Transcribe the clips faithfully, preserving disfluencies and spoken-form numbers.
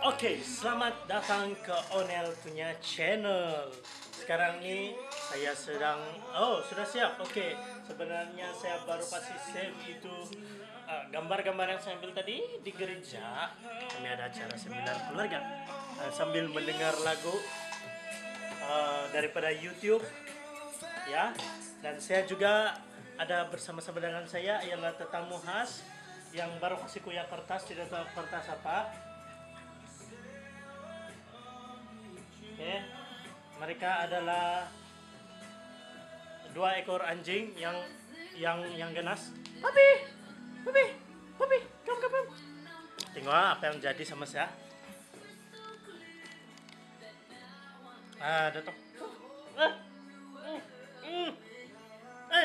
Oke, selamat datang ke Onel punya channel. Sekarang ini saya sedang, oh sudah siap. Oke, sebenarnya saya baru kasih save itu uh, gambar-gambar yang saya ambil tadi di gereja. Kami ada acara seminar keluarga uh, sambil mendengar lagu uh, daripada YouTube, ya. Dan saya juga ada bersama-sama dengan saya ialah tetamu khas yang baru kasih kuliah kertas, tidak tahu kertas apa. Oke, mereka adalah dua ekor anjing yang yang yang ganas. Papi, papi, papi, come come come. Tengok apa yang jadi sama saya. Ah, datang. Ah, mm, mm. Eh,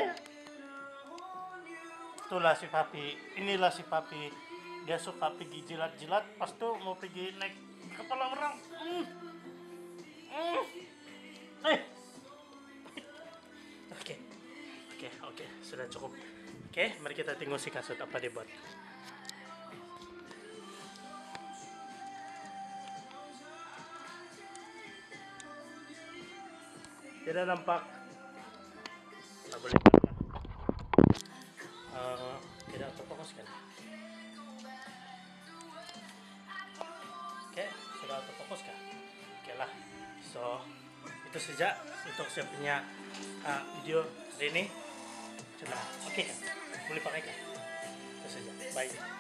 itulah si papi. Inilah si papi. Dia suka pergi jilat-jilat, pas tuh mau pergi naik kepala orang. Mm. Mm. Eh. Oke, oke, oke, sudah cukup. Oke, mari kita tengok si kasut apa dia buat. Tidak nampak. Tak boleh buka. Uh, tidak terfokus kan? Oke, sudah terfokus kan? Oke lah. So, itu saja untuk saya punya uh, video hari ini. Sudah oke kan? Boleh pakai kan? Itu saja. Bye.